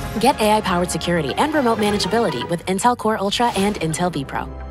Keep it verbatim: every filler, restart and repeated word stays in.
Get A I-powered security and remote manageability with Intel Core Ultra and Intel vPro.